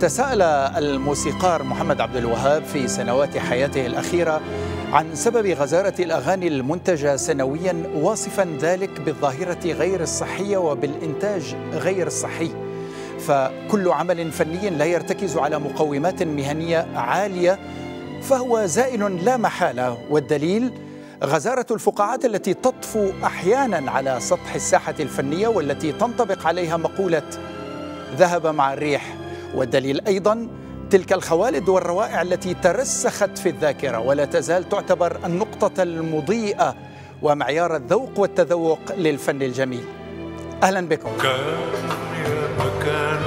تساءل الموسيقار محمد عبد الوهاب في سنوات حياته الأخيرة عن سبب غزارة الأغاني المنتجة سنويا، واصفا ذلك بالظاهرة غير الصحية وبالإنتاج غير الصحي. فكل عمل فني لا يرتكز على مقومات مهنية عالية فهو زائل لا محالة، والدليل غزارة الفقاعات التي تطفو أحيانا على سطح الساحة الفنية والتي تنطبق عليها مقولة ذهب مع الريح. والدليل أيضا تلك الخوالد والروائع التي ترسخت في الذاكرة ولا تزال تعتبر النقطة المضيئة ومعيار الذوق والتذوق للفن الجميل. أهلا بكم. كان يا مكان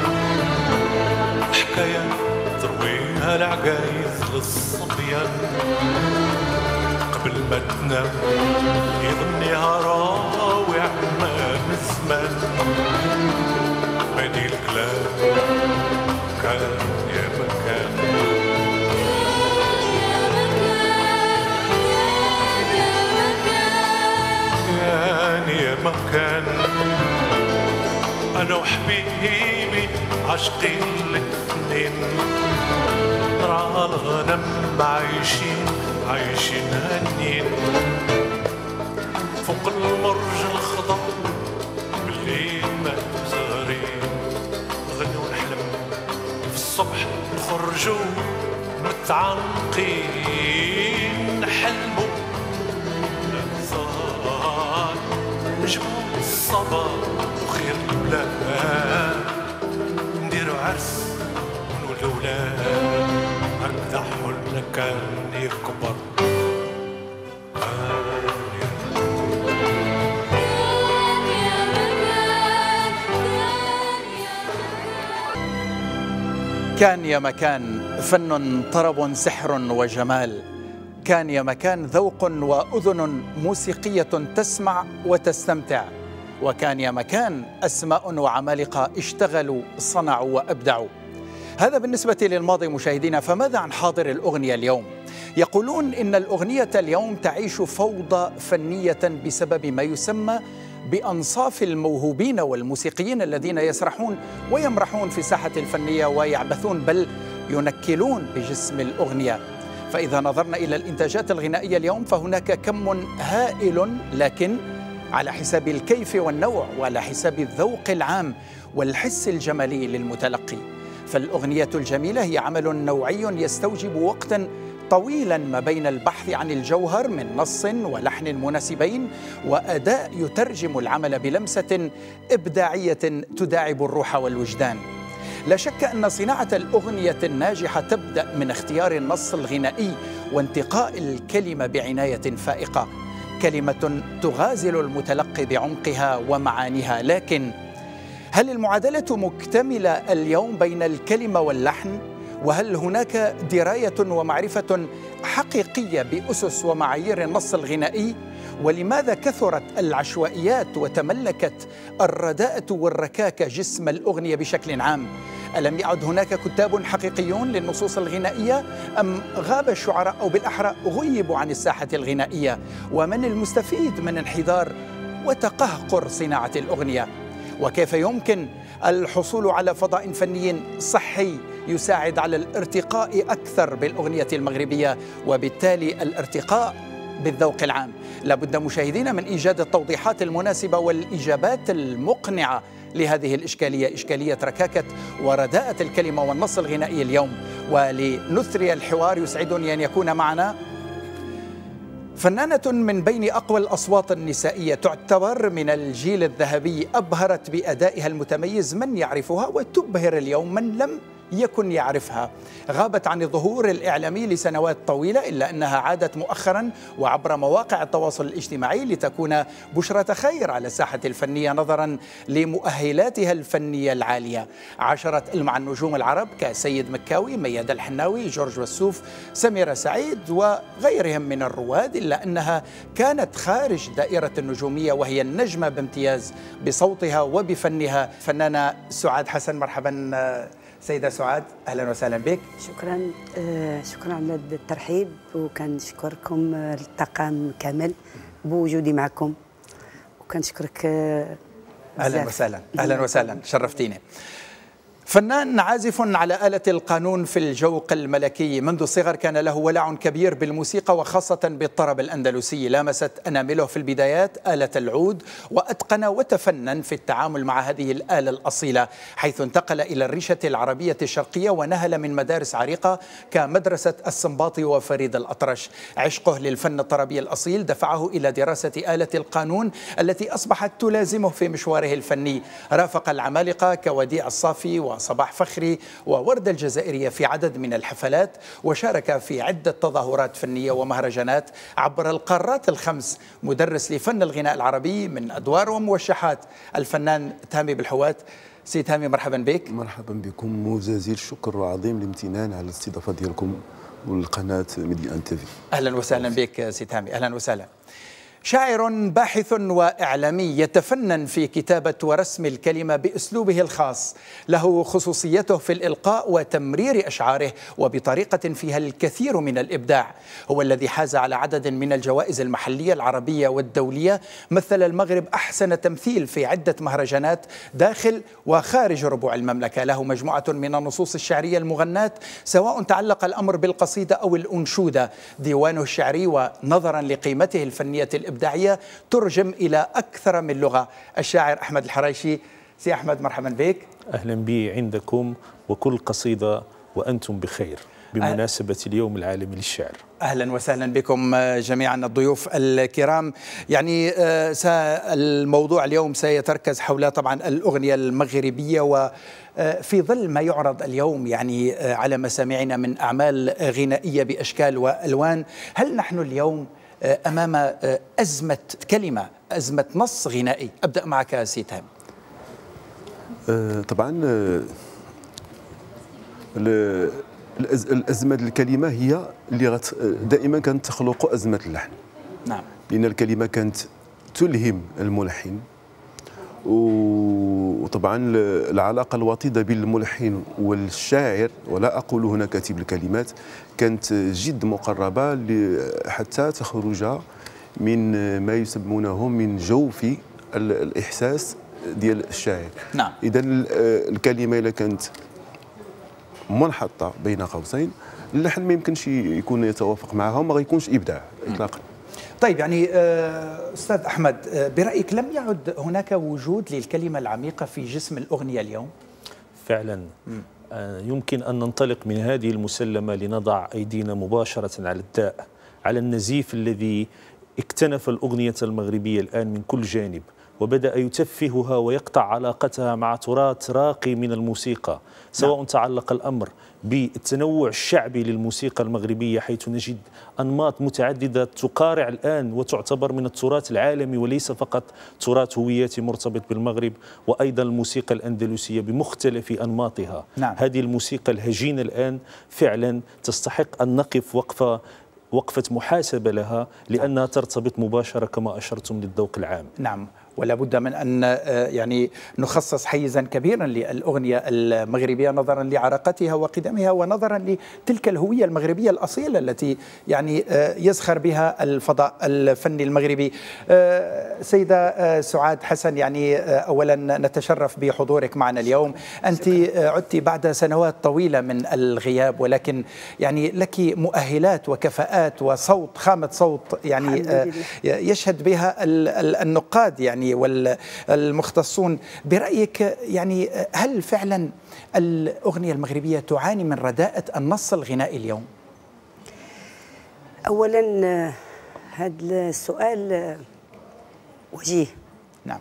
حكاية ترويها العجايز للصبيان قبل ما تنام يغنيها راوي عمان الزمان بني الكلام. كان يا مكان كان يا مكان أنا وحبيبي عاشقين الاثنين رانا عايشين هنين فوق المرج الخضر بالليل ما زهرين نغني ونحلم في الصبح نخرجوا متعانقين نحلموا نزار نجموا الصباح وخير البلاد نديروا عرس ونولدوا ولاد هكذا حلمنا كان يكبر. كان يا مكان فن طرب سحر وجمال، كان يا مكان ذوق وأذن موسيقية تسمع وتستمتع، وكان يا مكان أسماء وعمالقة اشتغلوا صنعوا وأبدعوا. هذا بالنسبة للماضي مشاهدينا، فماذا عن حاضر الأغنية اليوم؟ يقولون إن الأغنية اليوم تعيش فوضى فنية بسبب ما يسمى بأنصاف الموهوبين والموسيقيين الذين يسرحون ويمرحون في الساحة الفنية ويعبثون بل ينكلون بجسم الأغنية. فإذا نظرنا إلى الإنتاجات الغنائية اليوم فهناك كم هائل، لكن على حساب الكيف والنوع وعلى حساب الذوق العام والحس الجمالي للمتلقي. فالأغنية الجميلة هي عمل نوعي يستوجب وقتا طويلا ما بين البحث عن الجوهر من نص ولحن مناسبين وأداء يترجم العمل بلمسة إبداعية تداعب الروح والوجدان. لا شك أن صناعة الأغنية الناجحة تبدأ من اختيار النص الغنائي وانتقاء الكلمة بعناية فائقة، كلمة تغازل المتلقي بعمقها ومعانيها. لكن هل المعادلة مكتملة اليوم بين الكلمة واللحن؟ وهل هناك دراية ومعرفة حقيقية بأسس ومعايير النص الغنائي؟ ولماذا كثرت العشوائيات وتملكت الرداءة والركاكة جسم الأغنية بشكل عام؟ ألم يعد هناك كتاب حقيقيون للنصوص الغنائية أم غاب الشعراء أو بالأحرى غيبوا عن الساحة الغنائية؟ ومن المستفيد من انحدار وتقهقر صناعة الأغنية؟ وكيف يمكن الحصول على فضاء فني صحي يساعد على الارتقاء أكثر بالأغنية المغربية وبالتالي الارتقاء بالذوق العام؟ لابد مشاهدينا من إيجاد التوضيحات المناسبة والإجابات المقنعة لهذه الإشكالية، إشكالية ركاكة ورداءة الكلمة والنص الغنائي اليوم. ولنثري الحوار يسعدني أن يكون معنا فنانة من بين أقوى الأصوات النسائية، تعتبر من الجيل الذهبي، أبهرت بأدائها المتميز من يعرفها وتبهر اليوم من لم يكن يعرفها. غابت عن الظهور الإعلامي لسنوات طويلة إلا أنها عادت مؤخرا وعبر مواقع التواصل الاجتماعي لتكون بشرة خير على الساحة الفنية نظرا لمؤهلاتها الفنية العالية. عاشرت مع النجوم العرب كسيد مكاوي، ميادة الحناوي، جورج وسوف، سميرة سعيد وغيرهم من الرواد، إلا أنها كانت خارج دائرة النجومية وهي النجمة بامتياز بصوتها وبفنها. فنانة سعاد حسن، مرحبا سيدة سعاد، أهلا وسهلا بك. شكرا شكرا على الترحيب، وكنشكركم الطاقم كامل بوجودي معكم، وكنشكرك أهلا وسهلا. أهلا وسهلا، شرفتيني. فنان عازف على آلة القانون في الجوق الملكي. منذ الصغر كان له ولع كبير بالموسيقى وخاصة بالطرب الأندلسي. لامست أنامله في البدايات آلة العود، وأتقن وتفنن في التعامل مع هذه الآلة الأصيلة، حيث انتقل إلى الريشة العربية الشرقية ونهل من مدارس عريقة كمدرسة السنباطي وفريد الأطرش. عشقه للفن الطربي الأصيل دفعه إلى دراسة آلة القانون التي أصبحت تلازمه في مشواره الفني. رافق العمالقة كوديع الصافي وصباح فخري ووردة الجزائرية في عدد من الحفلات، وشارك في عدة تظاهرات فنية ومهرجانات عبر القارات الخمس. مدرس لفن الغناء العربي من أدوار وموشحات الفنان تامي بالحوات. سي تامي، مرحبا بك. مرحبا بكم وجزيل الشكر وعظيم الامتنان على الاستضافة ديالكم والقناة ميديا ان تيفي. أهلا وسهلا بك سي تامي، أهلا وسهلا. شاعر باحث وإعلامي يتفنن في كتابة ورسم الكلمة بأسلوبه الخاص، له خصوصيته في الإلقاء وتمرير أشعاره وبطريقة فيها الكثير من الإبداع. هو الذي حاز على عدد من الجوائز المحلية العربية والدولية، مثل المغرب أحسن تمثيل في عدة مهرجانات داخل وخارج ربوع المملكة. له مجموعة من النصوص الشعرية المغناة، سواء تعلق الأمر بالقصيدة أو الأنشودة. ديوانه الشعري ونظرا لقيمته الفنية الإبداعية ترجم إلى أكثر من لغة. الشاعر أحمد الحرايشي. سي أحمد، مرحبا بك. أهلا بي عندكم وكل قصيدة وأنتم بخير بمناسبة اليوم العالمي للشعر. أهلا وسهلا بكم جميعا الضيوف الكرام. يعني الموضوع اليوم سيتركز حول طبعا الأغنية المغربية، وفي ظل ما يعرض اليوم يعني على مسامعنا من أعمال غنائية بأشكال وألوان، هل نحن اليوم أمام أزمة كلمة، أزمة نص غنائي؟ أبدأ معك سي تامي. طبعا الأزمة الكلمة هي اللي دائما كانت تخلق أزمة اللحن. نعم. لأن الكلمة كانت تلهم الملحن، وطبعا العلاقة الوطيدة بين الملحن والشاعر، ولا أقول هنا كاتب الكلمات، كانت جد مقربة حتى تخرج من ما يسمونه من جوف الإحساس ديال الشاعر. نعم. إذا الكلمة إذا كانت منحطة بين قوسين، اللحن ما يمكنش يكون يتوافق معها وما غيكونش إبداع إطلاقا. طيب، يعني أستاذ أحمد، برأيك لم يعد هناك وجود للكلمة العميقة في جسم الأغنية اليوم؟ فعلا يمكن أن ننطلق من هذه المسلمة لنضع أيدينا مباشرة على الداء، على النزيف الذي اكتنف الأغنية المغربية الآن من كل جانب، وبدأ يتفهها ويقطع علاقتها مع تراث راقي من الموسيقى، سواء تعلق الأمر بالتنوع الشعبي للموسيقى المغربية، حيث نجد أنماط متعددة تقارع الآن وتعتبر من التراث العالمي وليس فقط تراث هوياتي مرتبط بالمغرب، وأيضا الموسيقى الأندلسية بمختلف أنماطها. نعم. هذه الموسيقى الهجينة الآن فعلا تستحق أن نقف وقفة محاسبة لها، لأنها ترتبط مباشرة كما أشرتم للذوق العام. نعم، ولا بد من أن يعني نخصص حيزا كبيرا للأغنية المغربية نظرا لعراقتها وقدمها، ونظرا لتلك الهوية المغربية الأصيلة التي يعني يزخر بها الفضاء الفني المغربي. سيدة سعاد حسن، يعني أولا نتشرف بحضورك معنا اليوم. أنت عدت بعد سنوات طويلة من الغياب، ولكن يعني لك مؤهلات وكفاءات وصوت، خامة صوت يعني يشهد بها النقاد يعني والمختصون. برأيك يعني هل فعلا الأغنية المغربية تعاني من رداءة النص الغنائي اليوم؟ أولا هذا السؤال وجيه. نعم.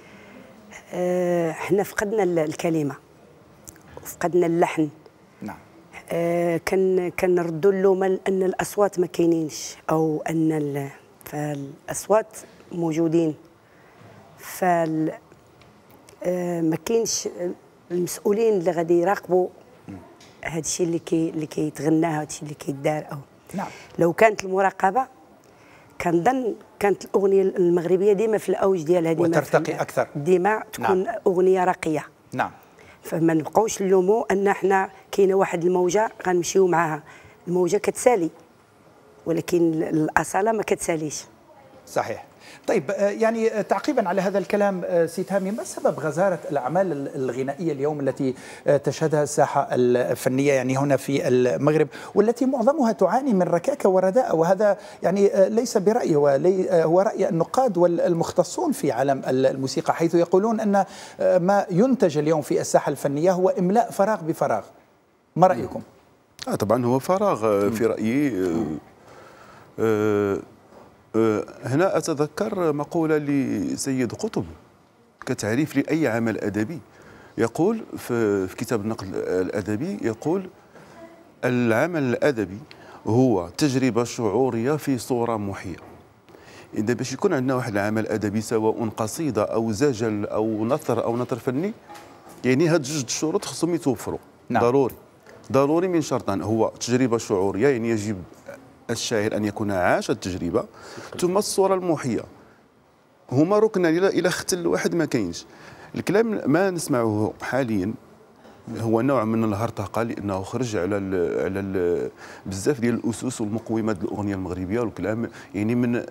احنا فقدنا الكلمة وفقدنا اللحن. نعم. كنردوا اللوم أن الأصوات ما كاينينش، أو أن فالأصوات موجودين، ما كاينش المسؤولين اللي غادي يراقبوا هذا الشيء اللي كيتغنى، هذا الشيء اللي كيدار. او نعم. لو كانت المراقبه كنظن كانت الاغنيه المغربيه ديما في الاوج ديالها، ديما وترتقي اكثر، ديما تكون نعم. اغنيه راقيه. نعم. فما نبقاوش نلوموا ان احنا كاينه واحد الموجه غنمشيو معاها، الموجه كتسالي ولكن الاصاله ما كتساليش. صحيح. طيب يعني تعقيبا على هذا الكلام سي تامي، ما سبب غزارة الأعمال الغنائية اليوم التي تشهدها الساحة الفنية يعني هنا في المغرب، والتي معظمها تعاني من ركاكة ورداء، وهذا يعني ليس برأيي، هو رأي النقاد والمختصون في عالم الموسيقى، حيث يقولون أن ما ينتج اليوم في الساحة الفنية هو إملاء فراغ بفراغ. ما رأيكم؟ طبعا هو فراغ في رأيي. هنا أتذكر مقولة لسيد قطب كتعريف لأي عمل أدبي، يقول في كتاب النقد الأدبي، يقول العمل الأدبي هو تجربة شعورية في صورة محية. إذا باش يكون عندنا واحد العمل أدبي سواء قصيدة أو زجل أو نثر فني، يعني هاد جوج الشروط خصهم يتوفروا. نعم. ضروري من شرطان، هو تجربة شعورية، يعني يجب الشاعر أن يكون عاش التجربة، ثم الصورة المحية. هما ركنان إلى اختل الواحد ما كاينش. الكلام ما نسمعه حاليا هو نوع من الهرطقة، لأنه خرج على بزاف ديال الأسس والمقومات الأغنية المغربية، والكلام يعني من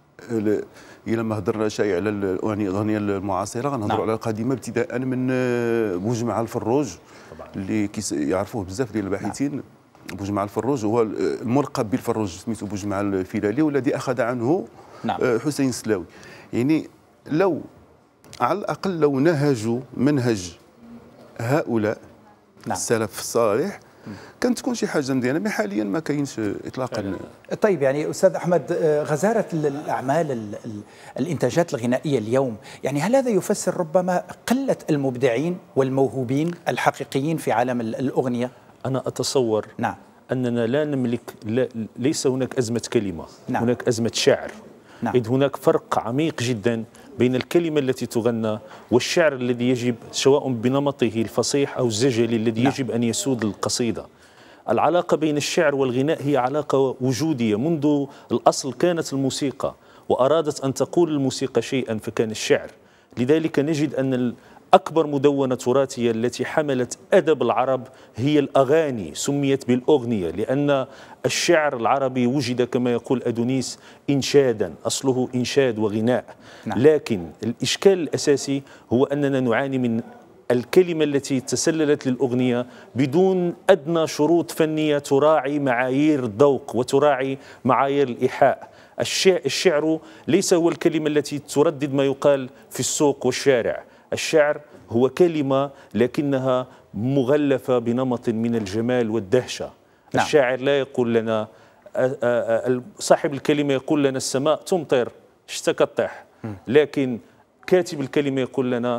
إلى ما هضرنا شيء على الأغنية المعاصرة، غنهضروا على القديمة ابتداء من بوجمع الفروج اللي يعرفوه بزاف ديال الباحثين. بوجمع الفروج هو الملقب بالفروج، سميتو بوجمع الفيلالي، والذي أخذ عنه حسين السلاوي. يعني لو على الأقل لو نهجوا منهج هؤلاء السلف الصالح كانت تكون شي حاجه مزيانه، مي حاليا ما كاينش اطلاقا. طيب يعني استاذ احمد، غزاره الاعمال الانتاجات الغنائيه اليوم، يعني هل هذا يفسر ربما قله المبدعين والموهوبين الحقيقيين في عالم الاغنيه؟ انا اتصور اننا لا نملك، ليس هناك ازمه كلمه، هناك ازمه شعر. إذ هناك فرق عميق جدا بين الكلمة التي تغنى والشعر الذي يجب سواء بنمطه الفصيح أو الزجلي الذي يجب أن يسود القصيدة. العلاقة بين الشعر والغناء هي علاقة وجودية منذ الأصل. كانت الموسيقى وأرادت أن تقول الموسيقى شيئا فكان الشعر. لذلك نجد أن أكبر مدونة تراثية التي حملت أدب العرب هي الأغاني، سميت بالأغنية لأن الشعر العربي وجد كما يقول أدونيس إنشادا، أصله إنشاد وغناء. لكن الإشكال الأساسي هو أننا نعاني من الكلمة التي تسللت للأغنية بدون أدنى شروط فنية تراعي معايير الذوق وتراعي معايير الإيحاء. الشعر ليس هو الكلمة التي تردد ما يقال في السوق والشارع. الشعر هو كلمة لكنها مغلفة بنمط من الجمال والدهشة. الشاعر لا يقول لنا، صاحب الكلمة يقول لنا السماء تمطر اشتكى الطيح، لكن كاتب الكلمة يقول لنا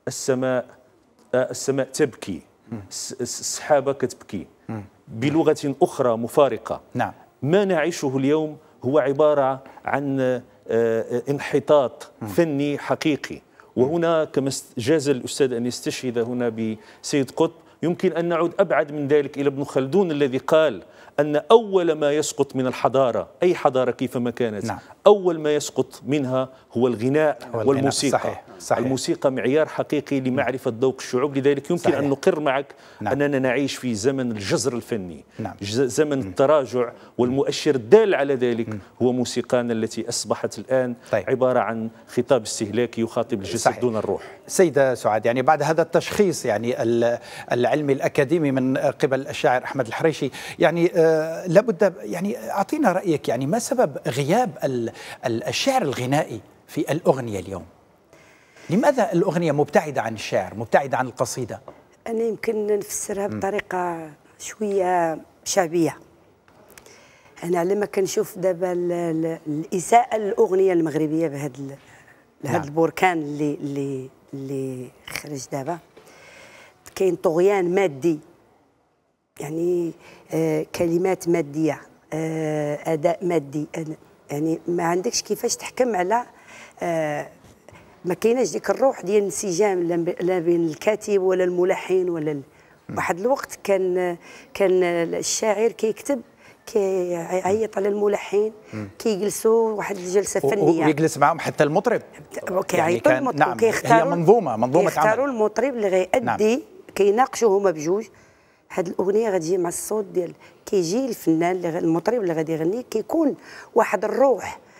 السماء تبكي، السحابة كتبكي بلغة أخرى مفارقة. ما نعيشه اليوم هو عبارة عن انحطاط فني حقيقي. وهنا كما جاز الأستاذ أن يستشهد هنا بسيد قطب، يمكن أن نعود أبعد من ذلك إلى ابن خلدون الذي قال أن أول ما يسقط من الحضارة، أي حضارة كيفما كانت، أول ما يسقط منها هو الغناء والموسيقى. صحيح. الموسيقى معيار حقيقي لمعرفة ذوق الشعوب. لذلك يمكن أن نقر معك أننا نعيش في زمن الجزر الفني، زمن التراجع، والمؤشر الدال على ذلك هو موسيقانا التي أصبحت الآن عبارة عن خطاب استهلاكي يخاطب الجسد دون الروح. سيدة سعاد، يعني بعد هذا التشخيص يعني العلمي الأكاديمي من قبل الشاعر أحمد الحريشي، يعني لابد يعني أعطينا رأيك، يعني ما سبب غياب الشعر الغنائي في الأغنية اليوم؟ لماذا الأغنية مبتعدة عن الشعر، مبتعدة عن القصيدة؟ أنا يمكن نفسرها بطريقة شوية شعبية. أنا لما كنشوف دابا الإساءة للأغنية المغربية بهذا البركان اللي خرج دابا، كاين طغيان مادي، يعني كلمات مادية، أداء مادي، يعني ما عندكش كيفاش تحكم على، ما كايناش ديك الروح ديال الانسجام لا بين الكاتب ولا الملحن ولا واحد الوقت كان الشاعر كيكتب كيعيط على الملحن، كيجلسوا واحد الجلسه فنيه ويجلس معهم حتى المطرب كيعيطوا يعني المطرب. كيختاروا هي منظومه كيختاروا المطرب اللي غيأدي. كيناقشوا هما بجوج، هاد الاغنيه غتجي مع الصوت ديال، كيجي الفنان المطرب اللي غادي يغني كيكون واحد الروح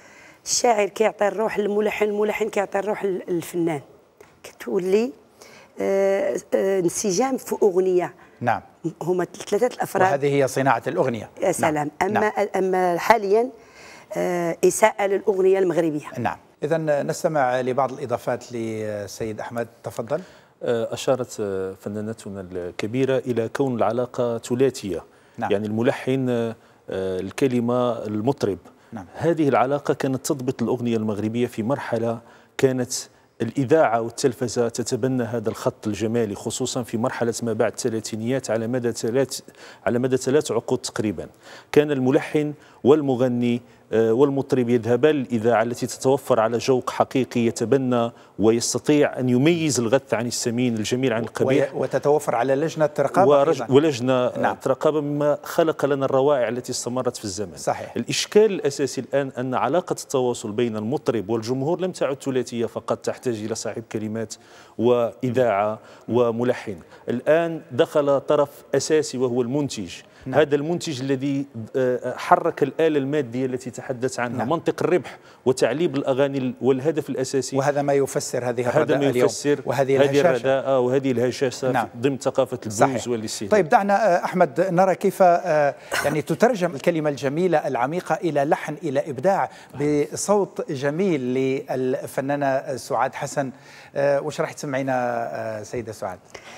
الشاعر كيعطي الروح للملحن، الملحن كيعطي الروح للفنان، كتولي انسجام في اغنيه. نعم، هما ثلاثه الافراد، وهذه هي صناعه الاغنيه. يا سلام. نعم. اما حاليا اساءه للاغنيه المغربيه. نعم، اذا نستمع لبعض الاضافات للسيد احمد، تفضل. أشارت فنانتنا الكبيرة إلى كون العلاقة ثلاثية. نعم. يعني الملحن، الكلمة، المطرب. نعم. هذه العلاقة كانت تضبط الأغنية المغربية في مرحلة كانت الإذاعة والتلفزة تتبنى هذا الخط الجمالي، خصوصا في مرحلة ما بعد الثلاثينيات على مدى 3 عقود تقريبا. كان الملحن والمغني والمطرب يذهبان للإذاعة التي تتوفر على ذوق حقيقي يتبنى ويستطيع أن يميز الغث عن السمين، الجميل عن القبيح، وتتوفر على لجنة رقابة ولجنة نعم. رقابة، مما خلق لنا الروائع التي استمرت في الزمن. صحيح. الإشكال الأساسي الآن أن علاقة التواصل بين المطرب والجمهور لم تعد ثلاثية فقط تحتاج إلى صاحب كلمات وإذاعة وملحن. الآن دخل طرف أساسي وهو المنتج. نعم. هذا المنتج الذي حرك الآلة المادية التي تحدث عنها. نعم. منطق الربح وتعليب الأغاني والهدف الأساسي، وهذا ما يفسر هذه الرداءة اليوم، وهذه الرداءة وهذه الهشاشة. نعم. ضمن ثقافة البلوز والاستهلاك. طيب دعنا أحمد نرى كيف يعني تترجم الكلمة الجميلة العميقة إلى لحن، إلى إبداع بصوت جميل للفنانة سعاد حسن. وش راح تسمعينا سيدة سعاد؟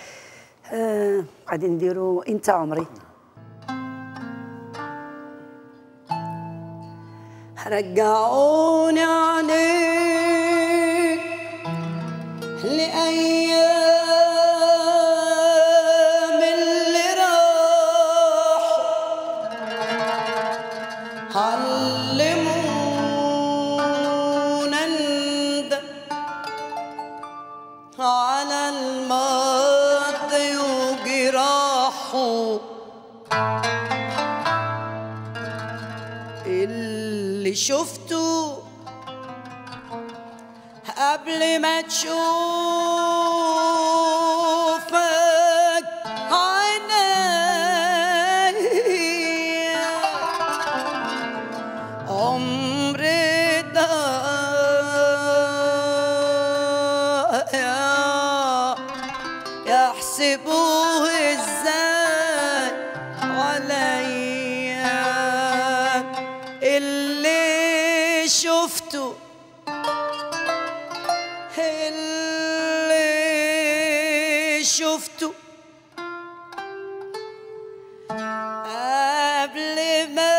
غادي نديروا أنت عمري. رجعوني عليك لأيام اللي راحوا، علمونا ندم على الماضي وجراحه، اللي شفته قبل ما تشوفك عيني، عمري ضايع يحسبوه ازاي عليا، اللي شفته قبل ما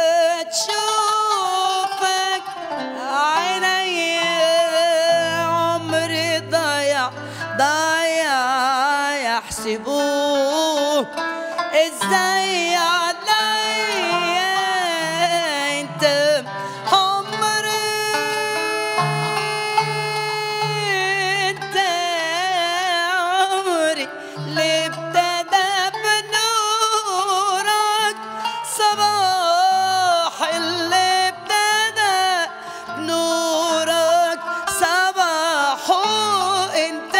تشوفك عيني، عمري ضايع يحسبوه ازاي عليا، انت عمري، انت عمري اللي ابتدى بنورك صباح، اللي ابتدى بنورك صباحه، انت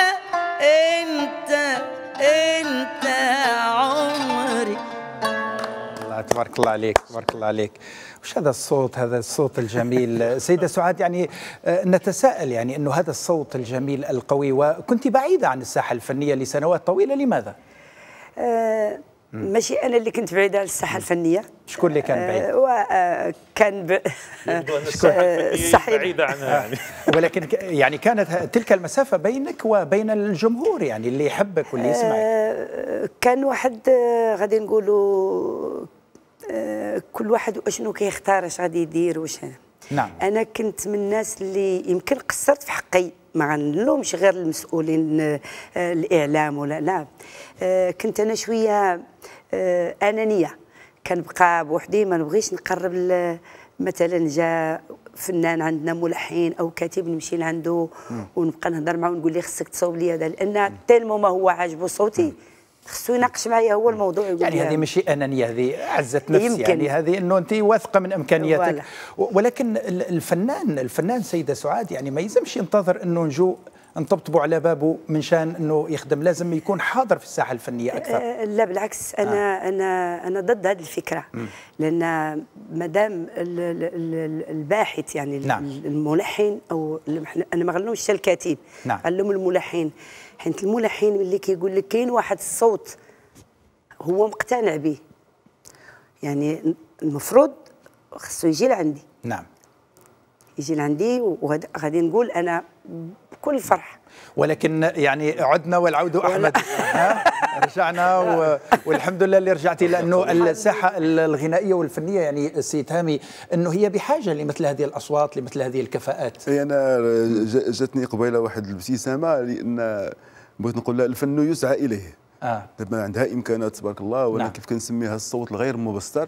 عمري. الله تبارك الله عليك، تبارك الله عليك. وش هذا الصوت، هذا الصوت الجميل سيدة سعاد؟ يعني نتساءل يعني انه هذا الصوت الجميل القوي، وكنت بعيدة عن الساحة الفنية لسنوات طويلة، لماذا؟ ماشي انا اللي كنت بعيده على الساحه الفنيه. شكون اللي كان بعيد؟ كان صحيح بعيده عنها يعني. ولكن يعني كانت تلك المسافه بينك وبين الجمهور، يعني اللي يحبك واللي يسمعك. كان واحد غادي نقولوا كل واحد واشنو كيختار اش غادي يدير واش. نعم. انا كنت من الناس اللي يمكن قصرت في حقي، ما نلومش غير المسؤولين الاعلام ولا لا، كنت انا شويه انانيه، كنبقى بوحدي، ما نبغيش نقرب مثلا جا فنان عندنا ملحن او كاتب نمشي لعنده ونبقى نهضر معاه ونقول ليه خصك تصوب لي هذا، لان تيلمو ما هو عاجبه صوتي خصو يناقش معايا هو الموضوع. يقول يعني هذه ماشي انانيه، هذه عزه نفس، يعني هذه انه انت واثقه من امكانياتك. ولكن الفنان سيده سعاد يعني ما يلزمش ينتظر انه نجو نطبطبوا على بابه من شان انه يخدم، لازم يكون حاضر في الساحه الفنيه اكثر. لا بالعكس، انا ضد هذه الفكره. لان مادام الباحث يعني نعم. الملحن، او انا ما غنلومش حتى الكاتب، نعم. غنلوم الملحن. حيت الملحن ملي كيقول لك كاين واحد الصوت هو مقتنع به، يعني المفروض خصو يجي لعندي. نعم. يجي لعندي وغادي نقول انا بكل فرح. ولكن يعني عدنا والعود احمد. رجعنا والحمد لله اللي رجعتي، لانه الساحه الغنائيه والفنيه يعني السيد هامي انه هي بحاجه لمثل هذه الاصوات، لمثل هذه الكفاءات. انا جاتني قبيله واحد الابتسامه، لان بغيت نقول لها الفن يسعى اليه. دابا عندها امكانات تبارك الله، ولكن كيف كنسميها الصوت الغير مبستر.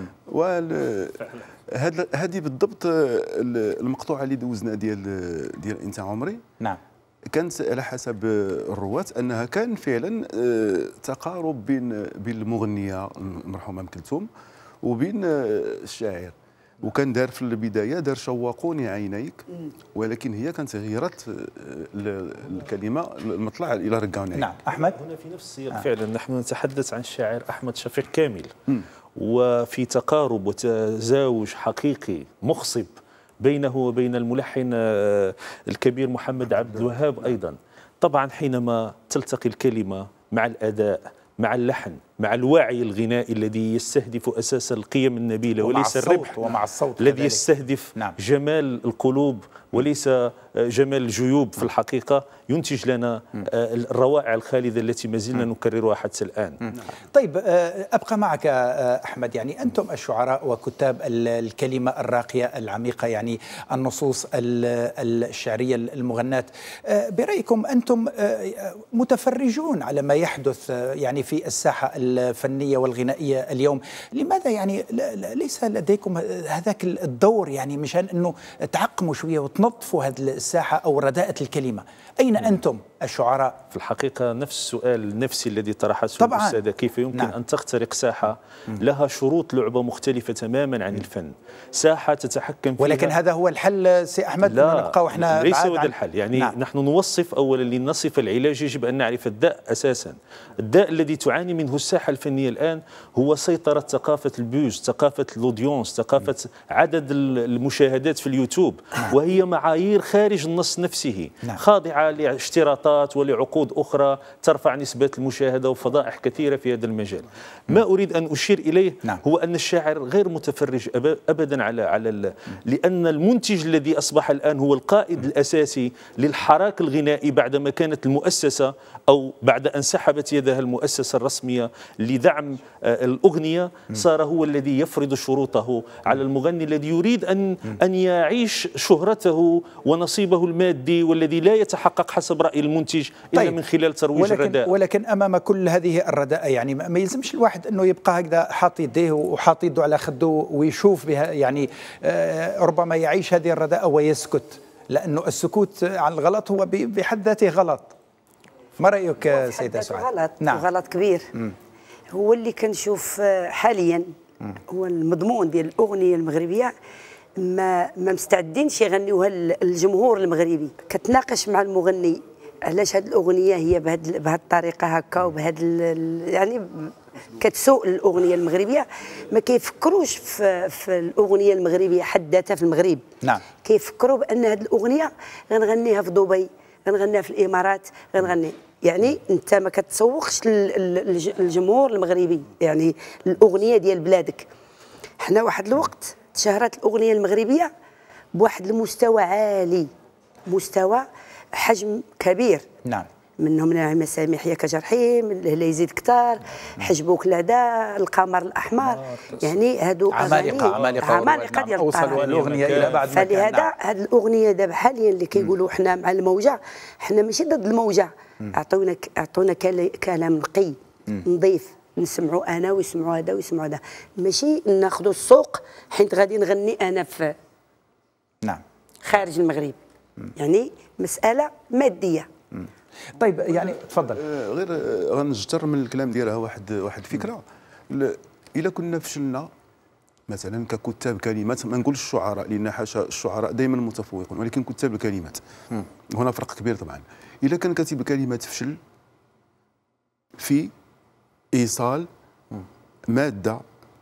هذه بالضبط المقطوعه اللي دوزنا ديال انت عمري. نعم. كانت على حسب الرواة انها كان فعلا تقارب بين المغنيه المرحومه ام كلثوم وبين الشاعر، وكان دار في البدايه دار شوقوني عينيك، ولكن هي كانت غيرت الكلمه المطلع الى رجعوني. نعم. احمد هنا في نفس السياق فعلا نحن نتحدث عن الشاعر احمد شفيق كامل، وفي تقارب وتزاوج حقيقي مخصب بينه وبين الملحن الكبير محمد عبد الوهاب أيضا. طبعا حينما تلتقي الكلمة مع الأداء مع اللحن مع الوعي الغنائي الذي يستهدف أساس القيم النبيلة وليس الربح، ومع الصوت الذي يستهدف نعم. جمال القلوب وليس جمال الجيوب، في الحقيقة ينتج لنا الروائع الخالدة التي ما زلنا نكررها حتى الآن. طيب أبقى معك أحمد، يعني أنتم الشعراء وكتاب الكلمة الراقية العميقة، يعني النصوص الشعرية المغناة، برأيكم أنتم متفرجون على ما يحدث يعني في الساحة الفنية والغنائية اليوم، لماذا يعني ليس لديكم هذاك الدور، يعني مشان أنه تعقموا شوية وتنظفوا هذه الساحة أو رداءة الكلمة؟ أين أنتم الشعراء؟ في الحقيقة نفس السؤال النفسي الذي طرحته الأستاذة، كيف يمكن أن تخترق ساحة لها شروط لعبة مختلفة تماما عن الفن، ساحة تتحكم فيها. ولكن هذا هو الحل سي أحمد؟ لا، نبقى وإحنا ليس هو الحل. يعني نحن نوصف أولا، لنصف العلاج يجب أن نعرف الداء أساسا. الداء الذي تعاني منه الساحة الفنية الآن هو سيطرة ثقافة البوز، ثقافة الأودينس، ثقافة عدد المشاهدات في اليوتيوب، وهي معايير خارج النص نفسه، خاضعة لاشتراطات ولعقود أخرى ترفع نسبة المشاهدة وفضائح كثيرة في هذا المجال. ما أريد أن أشير إليه هو أن الشاعر غير متفرج أبدا على لأن المنتج الذي أصبح الآن هو القائد الأساسي للحراك الغنائي، بعدما كانت المؤسسة أو بعد أن سحبت يدها المؤسسة الرسمية لدعم الأغنية، صار هو الذي يفرض شروطه على المغني الذي يريد أن يعيش شهرته ونصيبه المادي، والذي لا يتحقق حسب رأي المنتج إلا من خلال ترويج الرداء. ولكن أمام كل هذه الرداء يعني ما يلزمش الواحد أنه يبقى هكذا حاط يديه وحاط يده على خده ويشوف بها، يعني ربما يعيش هذه الرداء ويسكت، لأنه السكوت عن الغلط هو بحد ذاته غلط. ما رأيك سيدة سعاد؟ غلط. نعم. غلط كبير. هو اللي كنشوف حاليا هو المضمون ديال الأغنية المغربية ما مستعدينش يغنيوها الجمهور المغربي. كتناقش مع المغني علاش هذه الأغنية هي بهذه الطريقة هكا وبهذا يعني كتسوء الأغنية المغربية. ما كيفكروش في الأغنية المغربية حد ذاتها في المغرب. نعم. كيفكروا بأن هذه الأغنية غنغنيها في دبي، غنغنيها في الإمارات، غنغني. يعني انت ما كتسوقش الجمهور المغربي يعني الاغنيه ديال بلادك. حنا واحد الوقت تشهرت الاغنيه المغربيه بواحد المستوى عالي، مستوى حجم كبير. نعم. منهم نعم سامح يا كجرحيم، لا يزيد كتار، حجبوك العدا، القمر الاحمر، يعني هادو عمالقه ديال اوصلوا الاغنيه الى بعد. فلهذا هذه الاغنيه دابا حاليا اللي كيقولوا حنا مع الموجه، حنا ماشي ضد الموجه، اعطونا كلام نقي نظيف نسمعوا انا ويسمعوا هذا ويسمعوا هذا، ماشي ناخذوا السوق حيت غادي نغني انا في خارج المغرب. يعني مساله ماديه. طيب يعني تفضل. غير غنجتر من الكلام ديالها واحد الفكره. الا كنا فشلنا مثلا ككتاب كلمات، ما نقولش الشعراء لان حاشا الشعراء دائما متفوقون، ولكن كتاب الكلمات هنا فرق كبير طبعا. اذا كان كاتب الكلمات فشل في ايصال ماده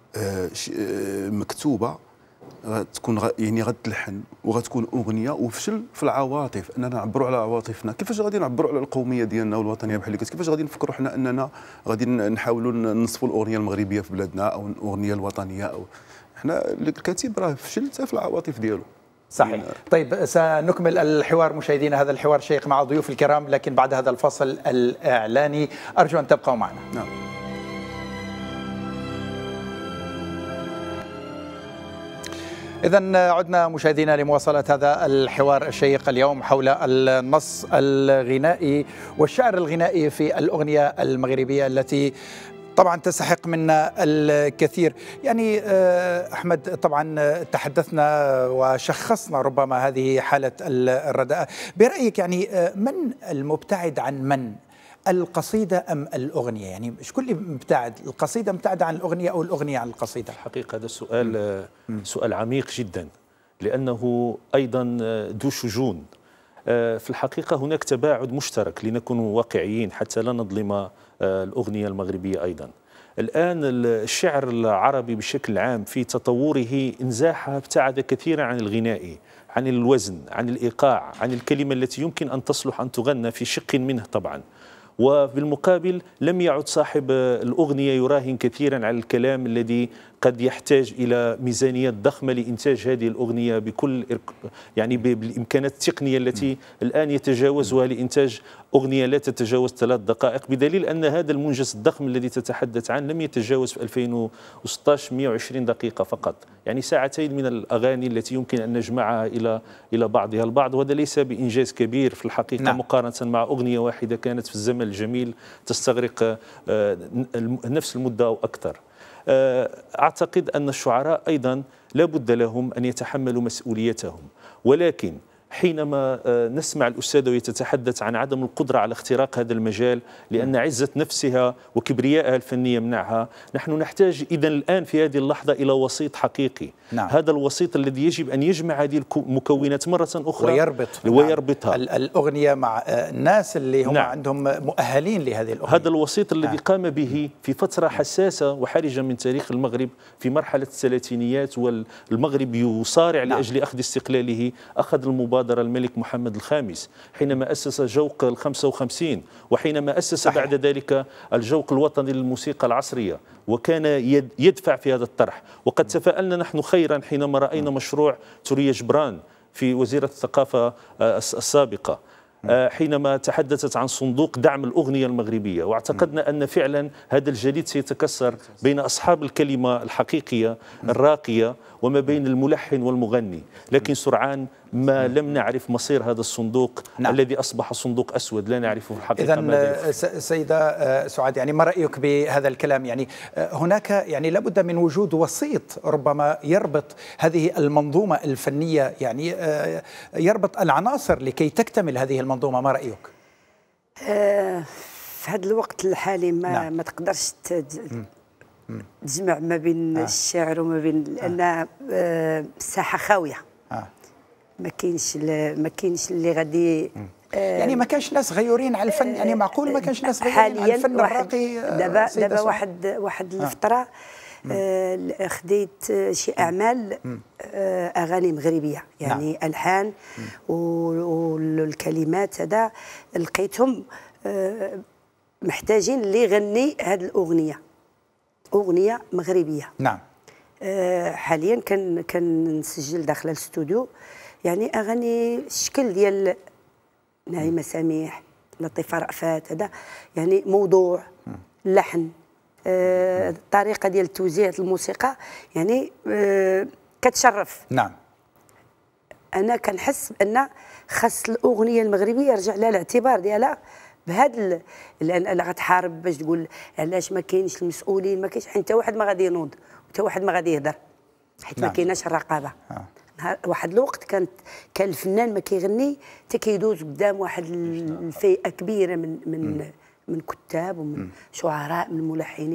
مكتوبه غتكون يعني غتلحن وغتكون اغنيه، وفشل في العواطف، اننا نعبروا على عواطفنا. كيفاش غادي نعبروا على القوميه ديالنا والوطنيه بحال هكا؟ كيفاش غادي نفكروا حنا اننا غادي نحاولوا نصفوا الاغنيه المغربيه في بلادنا او الاغنيه الوطنيه؟ او حنا الكاتب راه فشل حتى في العواطف ديالو. صحيح. طيب سنكمل الحوار مشاهدينا، هذا الحوار شيق مع ضيوف الكرام، لكن بعد هذا الفصل الإعلاني أرجو أن تبقوا معنا. نعم. إذن عدنا مشاهدينا لمواصلة هذا الحوار الشيق اليوم حول النص الغنائي والشعر الغنائي في الأغنية المغربية التي طبعا تستحق منا الكثير. يعني أحمد، طبعا تحدثنا وشخصنا ربما هذه حالة الرداءة. برأيك يعني من المبتعد عن من؟ القصيدة أم الأغنية؟ يعني شكون اللي مبتعد؟ القصيدة مبتعدة عن الأغنية أو الأغنية عن القصيدة؟ الحقيقة هذا سؤال عميق جدا، لأنه أيضا ذو شجون. في الحقيقة هناك تباعد مشترك، لنكون واقعيين حتى لا نظلم الأغنية المغربية أيضا. الآن الشعر العربي بشكل عام في تطوره انزاح ابتعد كثيرا عن الغنائي، عن الوزن، عن الإيقاع، عن الكلمة التي يمكن أن تصلح أن تغنى في شق منه طبعا. وبالمقابل لم يعد صاحب الأغنية يراهن كثيرا على الكلام الذي قد يحتاج إلى ميزانيات ضخمة لإنتاج هذه الأغنية بكل يعني بالإمكانات التقنية التي الآن يتجاوزها لإنتاج أغنية لا تتجاوز 3 دقائق، بدليل أن هذا المنجز الضخم الذي تتحدث عنه لم يتجاوز في 2016 120 دقيقة فقط، يعني ساعتين من الأغاني التي يمكن أن نجمعها إلى بعضها البعض، وهذا ليس بإنجاز كبير في الحقيقة. نعم. مقارنة مع أغنية واحدة كانت في الزمن الجميل تستغرق نفس المدة أو أكثر. أعتقد أن الشعراء أيضا لا بد لهم أن يتحملوا مسؤوليتهم، ولكن حينما نسمع الأستاذة ويتتحدث عن عدم القدرة على اختراق هذا المجال لأن عزة نفسها وكبريائها الفنية منعها، نحن نحتاج إذن الآن في هذه اللحظة إلى وسيط حقيقي. نعم. هذا الوسيط الذي يجب أن يجمع هذه المكونات مرة أخرى ويربطها الأغنية مع الناس اللي هم نعم. عندهم مؤهلين لهذه الأغنية. هذا الوسيط الذي قام به في فترة حساسة وحرجة من تاريخ المغرب في مرحلة الثلاثينيات، والمغرب يصارع نعم. لأجل أخذ استقلاله. أخذ المبادرة الملك محمد الخامس حينما أسس جوق ال55، وحينما أسس بعد ذلك الجوق الوطني للموسيقى العصرية، وكان يدفع في هذا الطرح. وقد تفاءلنا نحن خيرا حينما رأينا مشروع ثريا جبران في وزيرة الثقافة السابقة حينما تحدثت عن صندوق دعم الأغنية المغربية، واعتقدنا أن فعلا هذا الجليد سيتكسر بين أصحاب الكلمة الحقيقية الراقية وما بين الملحن والمغني. لكن سرعان ما لم نعرف مصير هذا الصندوق نعم. الذي أصبح صندوق أسود لا نعرفه في الحقيقة. إذن سيدة سعاد، يعني ما رأيك بهذا الكلام؟ يعني هناك يعني لابد من وجود وسيط ربما يربط هذه المنظومة الفنية، يعني يربط العناصر لكي تكتمل هذه المنظومة. ما رأيك؟ في هذا الوقت الحالي ما تقدرش تجمع ما بين الشعر وما بين لأن الساحة خاوية. ما كاينش اللي غادي يعني ما كانش ناس غيورين على الفن، يعني معقول ما كانش ناس غيورين على الفن الراقي؟ دابا واحد الفترة خديت شي أعمال أغاني مغربية، يعني نعم. ألحان والكلمات هذا لقيتهم محتاجين اللي يغني هذه الأغنية، أغنية مغربية. نعم. حاليا كنسجل داخل الاستوديو يعني اغاني الشكل ديال نعيمه سميح، لطيفه رأفات، هذا يعني موضوع اللحن الطريقه ديال توزيع الموسيقى يعني كتشرف. نعم. انا كنحس بان خاص الاغنيه المغربيه يرجع لها الاعتبار ديالها بهذا لان غتحارب باش تقول علاش ما كاينش المسؤولين، ما كاينش حتى واحد ما غادي ينوض حتى واحد ما غادي يهضر حيت ما كايناش الرقابه. واحد الوقت كان الفنان ما كيغني حتى كيدوز قدام واحد الفئه كبيره من كتاب ومن شعراء من ملحنين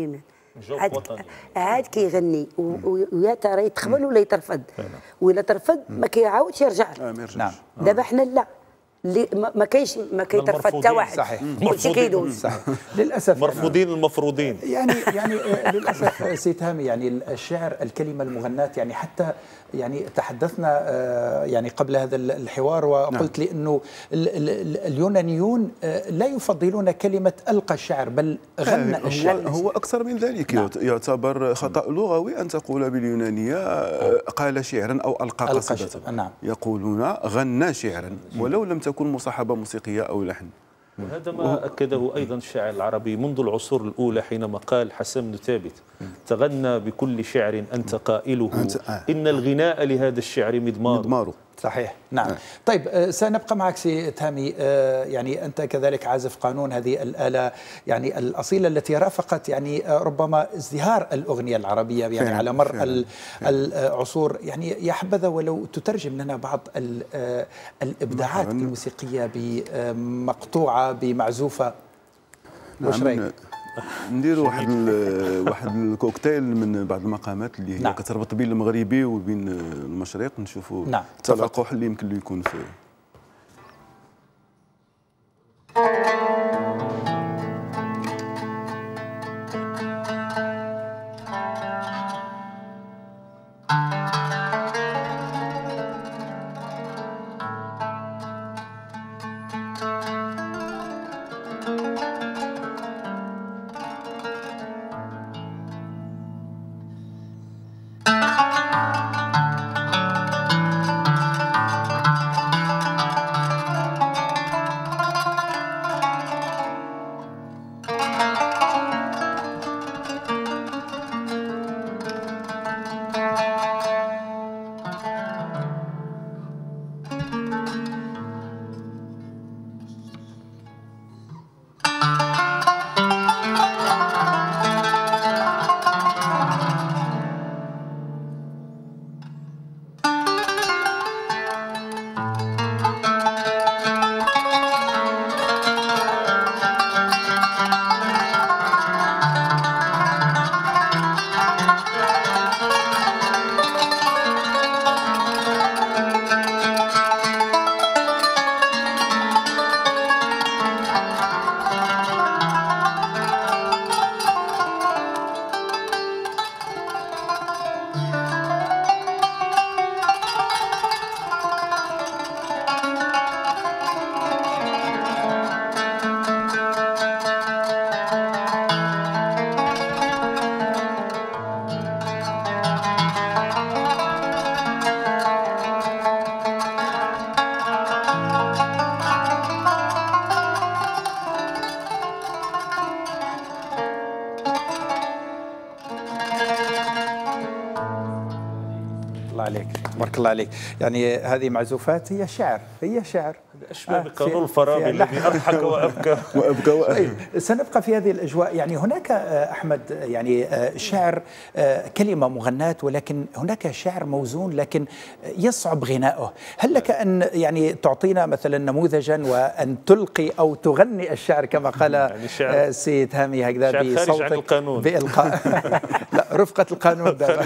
عاد كيغني ويا ترى يتقبل ولا يترفض، ولا ترفض ما كيعاودش يرجع. نعم. دابا حنا لا، اللي ما كيترفض حتى واحد. صحيح. كلشي كيدوز. صحيح. للاسف مرفوضين المفروضين. يعني للاسف سي تهامي، يعني الشعر، الكلمه، المغناة، يعني حتى يعني تحدثنا يعني قبل هذا الحوار وقلت لي انه اليونانيون لا يفضلون كلمه القى الشعر بل غنى الشعر. هو اكثر من ذلك. يعتبر خطا لغوي ان تقول باليونانيه قال شعرا او القى قصيده. نعم. يقولون غنى شعرا ولو لم تكن مصاحبه موسيقيه او لحن. وهذا ما أكده أيضا الشاعر العربي منذ العصور الأولى حينما قال حسن بن ثابت: تغنى بكل شعر أنت قائله، إن الغناء لهذا الشعر مضمار. صحيح. نعم. طيب سنبقى معك سي تهامي. يعني أنت كذلك عازف قانون، هذه الآلة يعني الأصيلة التي رافقت يعني ربما ازدهار الأغنية العربية يعني فعلا على مر العصور. يعني يا حبذا ولو تترجم لنا بعض الإبداعات الموسيقية بمقطوعة بمعزوفة. وش رأيك؟ نديروا واحد الكوكتيل من بعض المقامات اللي هي كتربط بين المغربي وبين المشرق، نشوفوا التلاقح اللي يمكن له يكون في تبارك الله عليك. يعني هذه معزوفات هي شعر، هي شعر. أشبه بقانون الفارابي الذي أضحك وأبكى طيب سنبقى في هذه الأجواء. يعني هناك أحمد يعني شعر كلمة مغناة، ولكن هناك شعر موزون لكن يصعب غناؤه. هل لك أن يعني تعطينا مثلا نموذجا وأن تلقي أو تغني الشعر كما قال يعني سي تهامي هكذا بصوتك بإلقاء لا رفقة القانون ده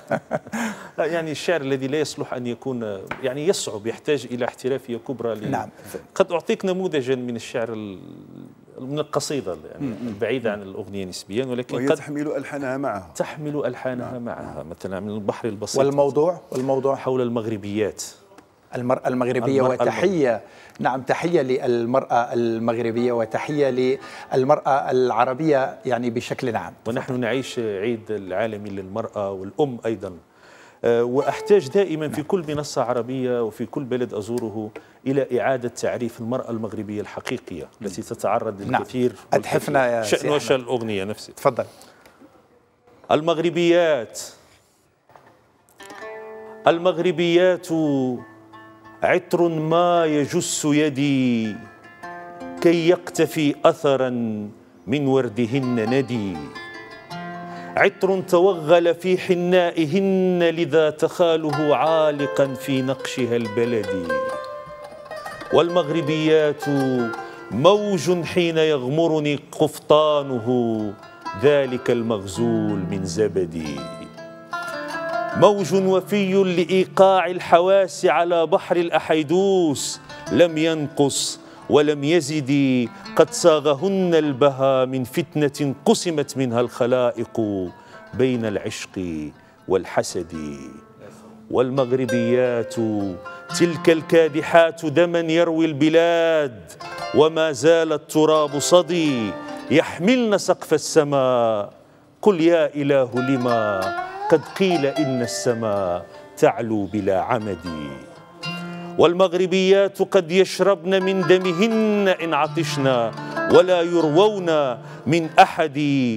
لا يعني الشعر الذي لا يصلح أن يكون يعني يصعب، يحتاج إلى احترافية كبرى. نعم. قد أعطيك نموذجا من الشعر من القصيدة يعني البعيدة عن الأغنية نسبيا، ولكن وهي قد تحمل ألحانها معها. تحمل ألحانها معها، مثلا من البحر البسيط. والموضوع حول المغربيات، المرأة المغربية. وتحية نعم، تحية للمرأة المغربية وتحية للمرأة العربية يعني بشكل عام. ونحن نعيش عيد العالمي للمرأة والأم أيضا، وأحتاج دائما في كل منصة عربية وفي كل بلد أزوره إلى إعادة تعريف المرأة المغربية الحقيقية التي تتعرض للكثير. أتحفنا يا شأن وشأن الأغنية نفسها. تفضل. المغربيات عطر ما يجس يدي كي يقتفي أثرا من وردهن ندي، عطر توغل في حنائهن لذا تخاله عالقا في نقشها البلدي. والمغربيات موج حين يغمرني قفطانه ذلك المغزول من زبدي. موج وفي لإيقاع الحواس على بحر الأحيدوس لم ينقص ولم يزد، قد صاغهن البهى من فتنة قسمت منها الخلائق بين العشق والحسد. والمغربيات تلك الكادحات دما يروي البلاد، وما زال التراب صدي يحملن سقف السماء. قل يا إله لما قد قيل إن السماء تعلو بلا عمد. والمغربيات قد يشربن من دمهن إن عطشن ولا يروون من أحد.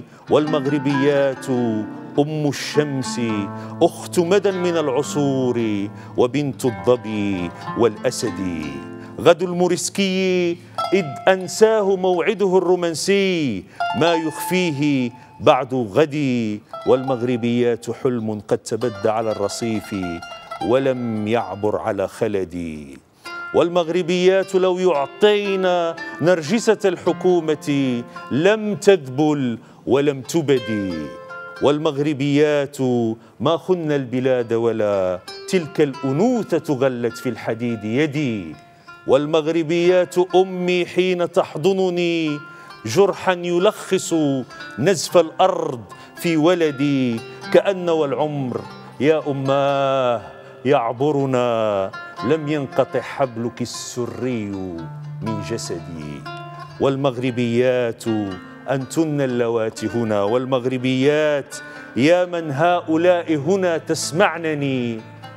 والمغربيات أم الشمس أخت مدى من العصور وبنت الظبي والأسد. غد الموريسكي إذ أنساه موعده الرومانسي ما يخفيه بعد غدي. والمغربيات حلم قد تبدى على الرصيف ولم يعبر على خلدي. والمغربيات لو يعطينا نرجسة الحكومة لم تذبل ولم تبدي. والمغربيات ما خن البلاد ولا تلك الأنوثة غلت في الحديد يدي. والمغربيات أمي حين تحضنني جرحا يلخص نزف الأرض في ولدي. كأن والعمر يا أماه يعبرنا لم ينقطع حبلك السري من جسدي. والمغربيات أنتن اللواتي هنا. والمغربيات يا من هؤلاء هنا تسمعنني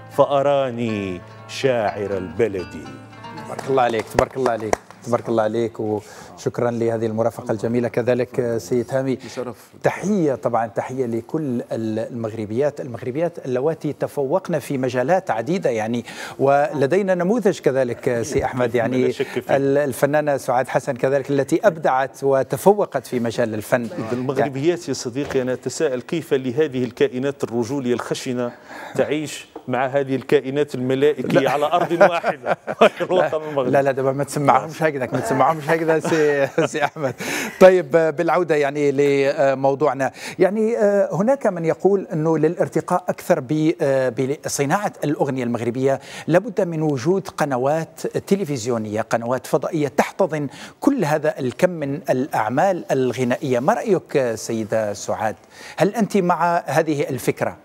فأراني شاعر البلد. تبارك الله عليك، تبارك الله عليك، تبارك الله عليك، وشكرا لهذه المرافقة الجميلة. كذلك سيد هامي، تحية طبعا، تحية لكل المغربيات اللواتي تفوقن في مجالات عديدة يعني، ولدينا نموذج كذلك سي أحمد يعني الفنانة سعاد حسن كذلك التي أبدعت وتفوقت في مجال الفن. المغربيات يا صديقي أنا أتساءل كيف لهذه الكائنات الرجولية الخشنة تعيش مع هذه الكائنات الملائكية على أرض واحدة الوطن المغربي. لا دابا ما تسمعهمش هكذا، ما تسمعهمش هكذا سي أحمد. طيب بالعودة يعني لموضوعنا، يعني هناك من يقول أنه للارتقاء أكثر بصناعة الأغنية المغربية لابد من وجود قنوات تلفزيونية، قنوات فضائية تحتضن كل هذا الكم من الأعمال الغنائية. ما رأيك سيدة سعاد؟ هل أنت مع هذه الفكرة؟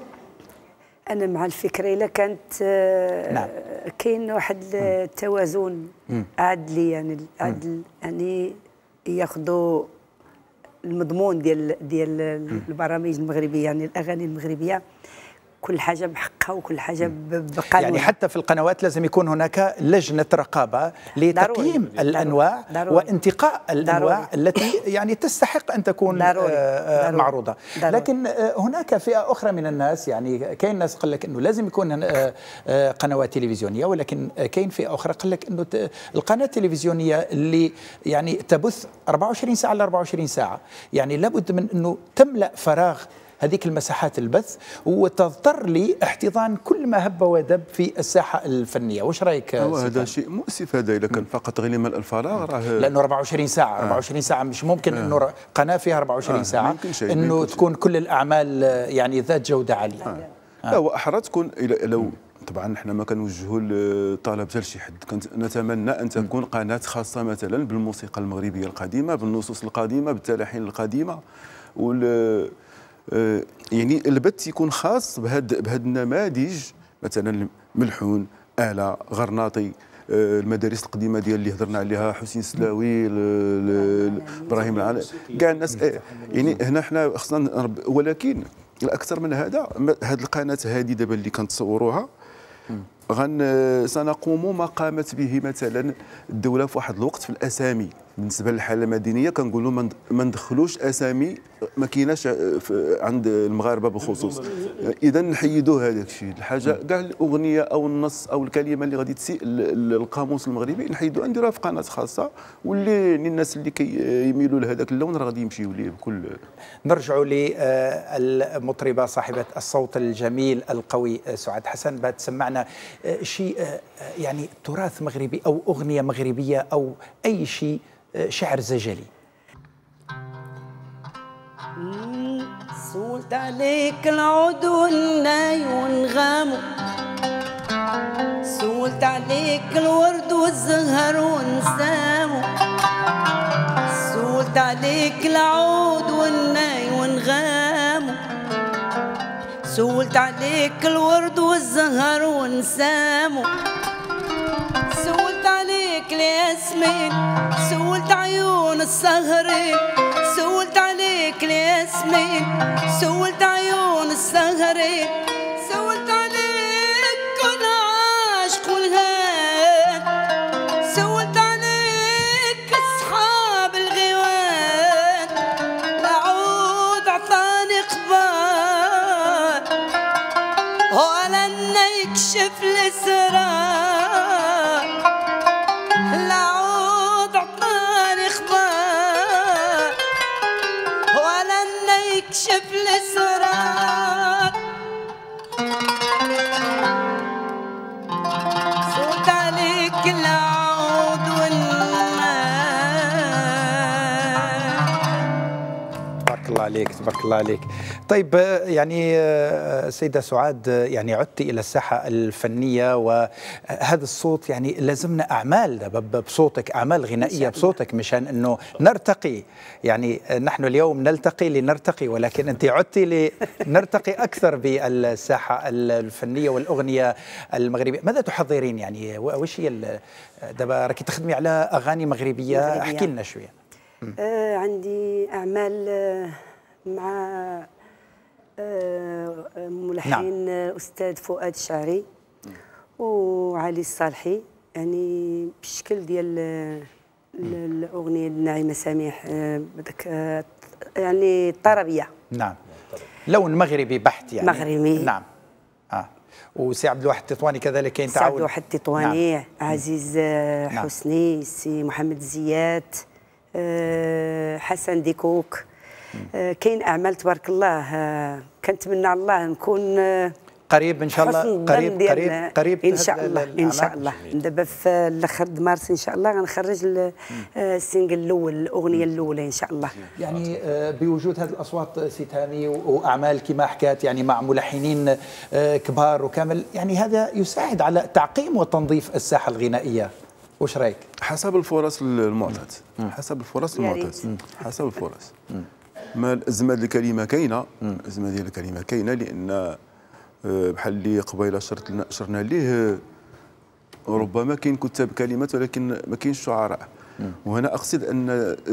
أنا مع الفكرة إلا كانت نعم. كاين واحد التوازن عادلي، يعني العدل يعني ياخذوا المضمون ديال البرامج المغربية، يعني الأغاني المغربية كل حاجة بحقها وكل حاجة بقانونها. يعني حتى في القنوات لازم يكون هناك لجنة رقابة لتقييم الأنواع وانتقاء الأنواع التي يعني تستحق أن تكون معروضة. لكن هناك فئة أخرى من الناس، يعني كاين ناس قال لك أنه لازم يكون قنوات تلفزيونية، ولكن كاين فئة أخرى قال لك أنه القناة التلفزيونية اللي يعني تبث 24 ساعة ل 24 ساعة يعني لابد من أنه تملأ فراغ هذيك المساحات البث وتضطر لاحتضان كل ما هب ودب في الساحة الفنية. وش رأيك؟ هذا شيء مؤسف، هذا إذا كان فقط غير ملء الفراغ راه لأنه 24 ساعة 24 ساعة مش ممكن أنه قناة فيها 24 ساعة أنه تكون كل الأعمال يعني ذات جودة عالية. لا وأحرى تكون لو طبعا احنا ما كنوجهوا الطلب حتى لشي حد، كنت نتمنى ان تكون قناه خاصه مثلا بالموسيقى المغربيه القديمه، بالنصوص القديمه، بالتلحين القديمه، يعني البث يكون خاص بهذا النماذج، مثلا ملحون، آلة، غرناطي، المدارس القديمه ديال اللي هضرنا عليها، حسين السلاوي، ابراهيم العالي، كاع الناس يعني هنا حنا خصنا ولكن الاكثر من هذا هذه القناه هذه دابا اللي كنتصوروها سنقوم ما قامت به مثلا الدوله في واحد الوقت في الاسامي. بالنسبه للحاله المدنيه كنقولوا ما ندخلوش اسامي ما كايناش عند المغاربه بالخصوص، اذا نحيدوا هذاك الشيء الحاجه، كاع الاغنيه او النص او الكلمه اللي غادي تسيء القاموس المغربي نحيدوها نديروها في قناه خاصه، واللي الناس اللي كيميلوا لهذاك اللون راه غادي يمشيوا ليه بكل. نرجعوا للمطربه صاحبه الصوت الجميل القوي سعاد حسن، بعد تسمعنا شيء يعني تراث مغربي او اغنيه مغربيه او اي شيء، شعر زجلي. سولت عليك العود والناي ونغامو، سولت عليك الورد والزهر ونسامو، سولت عليك العود والناي ونغامو، سولت عليك الورد والزهر ونسامو، سولت عليك الياسمين، سولت عيون السهرين، سولت عليك الياسمين، سولت عيون السهرين، سولت عليك كل عاشق والهان، سولت عليك اصحاب الغيوان، العود عطاني قبال ولا انه يكشف الاسرار، العود عطاني خبار ولا انه يكشف الاسرار، صوت عليك العود والنار. تبارك الله عليك، تبارك الله عليك. طيب يعني سيدة سعاد، يعني عدت إلى الساحة الفنية، وهذا الصوت يعني لازمنا أعمال بصوتك، أعمال غنائية بصوتك مشان أنه نرتقي. يعني نحن اليوم نلتقي لنرتقي، ولكن أنت عدتي لنرتقي أكثر بالساحة الفنية والأغنية المغربية. ماذا تحضرين يعني؟ وش هي دابا راكي تخدمي على أغاني مغربية؟ احكي لنا شوية. عندي أعمال مع ملحن أستاذ فؤاد الشعري وعلي الصالحي، يعني بالشكل ديال الأغنية الناعمة سميح، بدك يعني الطربية. نعم، لون مغربي بحت يعني. مغربي. نعم. وسي عبد الواحد التطواني كذلك كاين تعاون. سي عبد الواحد التطواني. نعم. عزيز حسني، سي محمد زيات، حسن ديكوك. كاين اعمال تبارك الله، كنتمنى على الله نكون قريب ان شاء الله، قريب ان شاء الله، ان شاء الله. دابا في الاخر مارس ان شاء الله غنخرج السينجل الاول، الاغنيه الاولى ان شاء الله. يعني بوجود هذه الاصوات سي تامي واعمال كما حكات يعني مع ملحنين كبار وكامل، يعني هذا يساعد على تعقيم وتنظيف الساحه الغنائيه. واش رايك؟ حسب الفرص المعطاة، حسب الفرص المعطاة، حسب الفرص. ما الازمه ديال الكلمه كاينه، الازمه ديال الكلمه كاينه، لان بحال اللي قبيله شرنا ليه ربما كاين كتاب كلمات ولكن ما كاينش شعراء. وهنا اقصد ان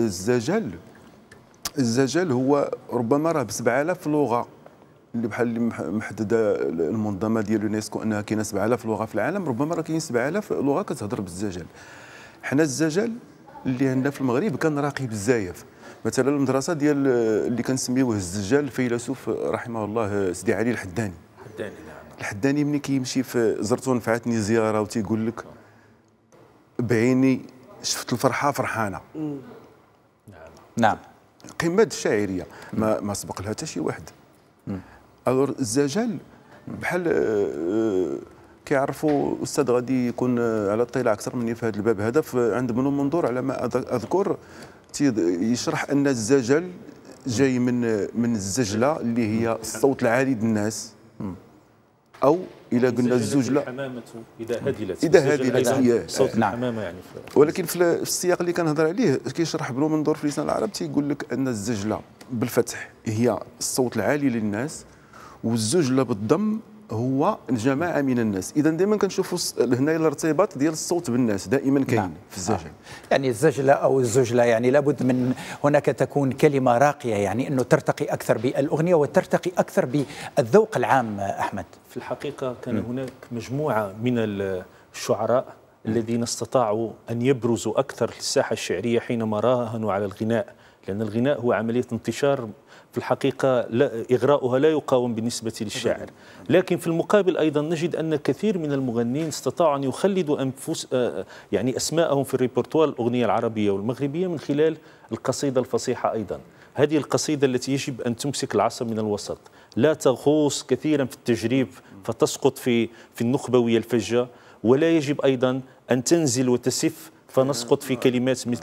الزجل هو ربما راه ب 7000 لغه، اللي بحال اللي محدده المنظمه ديال اليونسكو انها كاينه 7000 لغه في العالم، ربما راه كاين 7000 لغه كتهضر بالزجل. حنا الزجل اللي عندنا في المغرب كان راقي بزاف. مثلا المدرسه ديال اللي كنسميوه الزجال الفيلسوف رحمه الله سيدي علي الحداني. نعم. الحداني ملي كيمشي في زرتو نفعتني زياره وتيقول لك بعيني شفت الفرحه فرحانه. نعم. قمه الشاعريه ما سبق لها حتى شي واحد. الور الزجل بحال كيعرفوا الاستاذ غادي يكون على اطلاع اكثر مني في هذا الباب هذا، عند بنو منظور على ما اذكر يشرح ان الزجل جاي من الزجله اللي هي الصوت العالي ديال الناس، او الى قلنا الزجله الحمامه اذا هدلت، صوت الحمامه يعني. ولكن في السياق اللي كنهضر عليه كيشرح بنو منظور في لسان العرب تيقول لك ان الزجله بالفتح هي الصوت العالي للناس، والزجله بالضم هو جماعه من الناس. اذا دائما كنشوفوا هنا الارتباط ديال الصوت بالناس دائما كاين في الزجل. يعني الزجله او الزجله يعني لابد من هناك تكون كلمه راقيه، يعني انه ترتقي اكثر بالاغنيه وترتقي اكثر بالذوق العام. احمد، في الحقيقه كان هناك مجموعه من الشعراء الذين استطاعوا ان يبرزوا اكثر للساحه الشعريه حينما راهنوا على الغناء، لان الغناء هو عمليه انتشار في الحقيقة إغراؤها لا يقاوم بالنسبة للشاعر. لكن في المقابل أيضا نجد أن كثير من المغنين استطاعوا أن يخلدوا يعني أسماءهم في الريبرتوار الأغنية العربية والمغربية من خلال القصيدة الفصيحة. أيضا هذه القصيدة التي يجب أن تمسك العصا من الوسط، لا تغوص كثيرا في التجريب فتسقط في النخبوية الفجة، ولا يجب أيضا أن تنزل وتسف فنسقط في كلمات مثل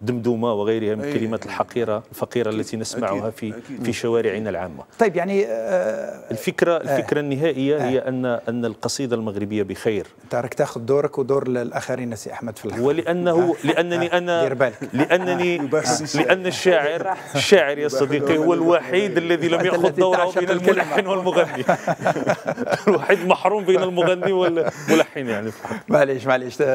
دمدومة وغيرها من الكلمات الفقيرة التي نسمعها في شوارعنا العامة. طيب يعني الفكرة النهائية هي أن القصيدة المغربية بخير. أنت راك تاخذ دورك ودور الآخرين سي أحمد في الحلقة. لأن الشاعر يا صديقي هو الوحيد الذي لم يأخذ دوره بين الملحن والمغني. الوحيد محروم بين المغني والملحن يعني. معليش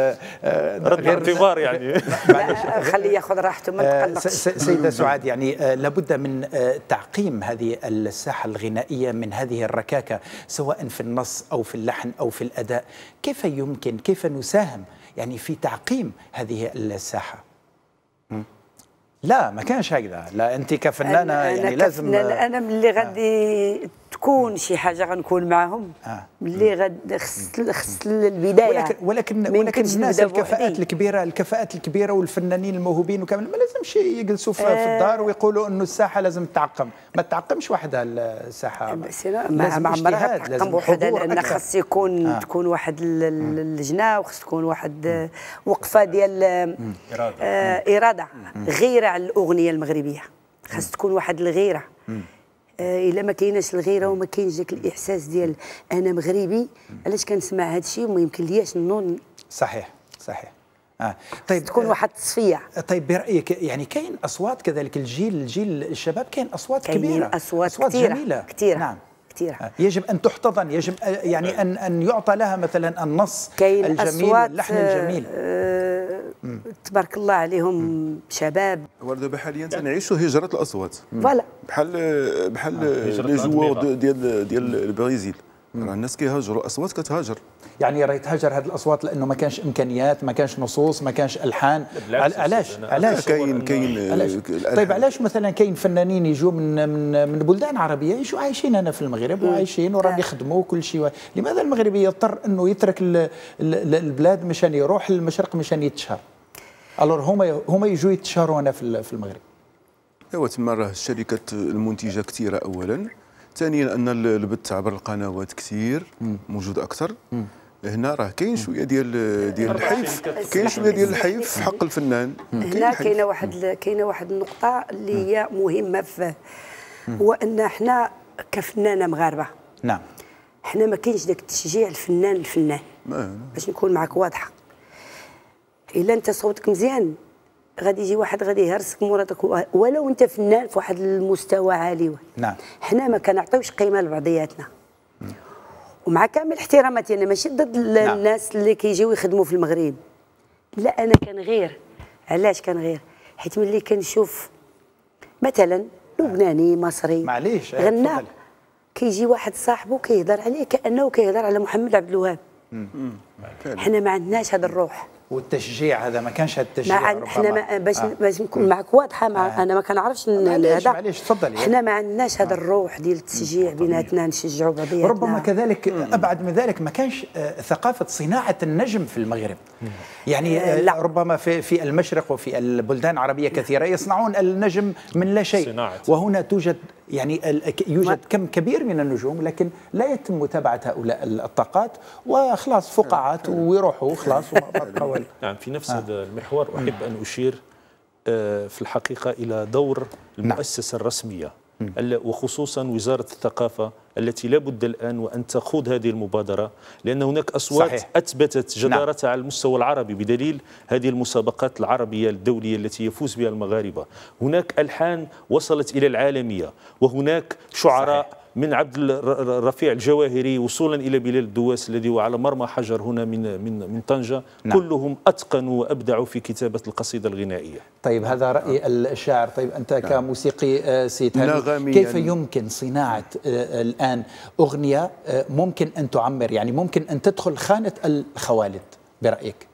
رد اعتبار يعني. خليه ياخذ راحته ما تقلقش. سيدة سعاد، يعني لابد من تعقيم هذه الساحة الغنائية من هذه الركاكة سواء في النص أو في اللحن أو في الأداء. كيف نساهم يعني في تعقيم هذه الساحة؟ لا ما كانش هكذا. لا أنت كفنانة يعني لازم أنا ملي غادي تكون شي حاجه غنكون معاهم ملي غادي خص البدايه. ولكن الناس الكفاءات الكبيره والفنانين الموهوبين وكامل ما لازمش يجلسوا في الدار ويقولوا انه الساحه لازم تعقم. ما تعقمش وحدها الساحه، ما عمرها تعقم بوحدها، لان خص تكون واحد اللجنه وخص تكون واحد وقفه ديال اراده غيره على الاغنيه المغربيه. خص تكون واحد الغيره. الا ما كايناش الغيره وما كاينش ذاك الاحساس ديال انا مغربي، علاش كنسمع هذا الشيء وما يمكن لياش نون. صحيح. طيب تكون واحد التصفيه. طيب برايك يعني كاين اصوات كذلك الجيل الشباب كاين اصوات كبيره، كاين اصوات كثيره كثيره. نعم كثيره. يجب ان تحتضن، يجب يعني ان يعطى لها مثلا النص الجميل، اللحن الجميل. تبارك الله عليهم شباب. ودابا حاليا تنعيشوا هجره الاصوات. فوالا بحال لي جوور ديال البرازيل. الناس كيهاجروا، اصوات كتهاجر. يعني راه يتهاجر هذه الاصوات لانه ما كانش امكانيات، ما كانش نصوص، ما كانش الحان. علاش كاين طيب علاش مثلا كاين فنانين يجوا من بلدان عربيه يجوا عايشين هنا في المغرب وعايشين وراه يخدموا كل شيء، لماذا المغربي يضطر انه يترك البلاد مشان يروح للمشرق مشان يتشهر؟ الور هما يجوا يتشهروا هنا في المغرب. ايوا تما راه الشركات المنتجه كثيره اولا، ثانيا ان البث عبر القنوات كثير موجود اكثر. هنا راه كاين شويه ديال الحيف، كاين شويه ديال الحيف في حق الفنان. هنا كاينه واحد النقطه اللي هي مهمه هو ان احنا كفنانه مغاربه، نعم، احنا ما كاينش داك التشجيع الفنان باش نكون معك واضحه. الا انت صوتك مزيان غادي يجي واحد غادي يهرسك مراتك ولو انت فنان في واحد المستوى عالي. نعم، حنا ما كنعطيوش قيمه لبعضياتنا. ومع كامل احتراماتي انا ماشي ضد الناس اللي كيجيو يخدموا في المغرب، لا انا كنغير. علاش كنغير؟ حيت ملي كنشوف مثلا لبناني مصري معليش غنى كيجي واحد صاحبه كيهضر عليه كانه كيهضر على محمد عبد الوهاب. حنا ما عندناش هذا الروح والتشجيع هذا، ما كانش هذا التشجيع. حنا باش نكون معك واضحه انا ما كنعرفش هذا. معليش تفضلي. حنا ما عندناش هذا الروح ديال التشجيع بيناتنا، نشجعوا بعضياتنا. ربما كذلك ابعد من ذلك ما كانش ثقافه صناعه النجم في المغرب. يعني ربما في المشرق وفي البلدان العربيه كثيره يصنعون النجم من لا شيء، وهنا يوجد كم كبير من النجوم لكن لا يتم متابعه هؤلاء الطاقات، وخلاص فقاعات ويروحوا خلاص. نعم، في نفس هذا المحور أحب أن أشير في الحقيقة إلى دور المؤسسة الرسمية وخصوصا وزارة الثقافة التي لا بد الآن وأن تخوض هذه المبادرة، لأن هناك أصوات صحيح. أثبتت جدارتها على المستوى العربي بدليل هذه المسابقات العربية الدولية التي يفوز بها المغاربة. هناك ألحان وصلت إلى العالمية، وهناك شعراء صحيح. من عبد الرفيع الجواهري وصولا الى بلال الدواس الذي هو على مرمى حجر هنا من طنجه. نعم. كلهم اتقنوا وابدعوا في كتابه القصيده الغنائيه. طيب هذا راي الشاعر. طيب انت نعم. كموسيقي سيد هاني، كيف يمكن صناعه الان اغنيه ممكن ان تعمر، يعني ممكن ان تدخل خانه الخوالد برايك؟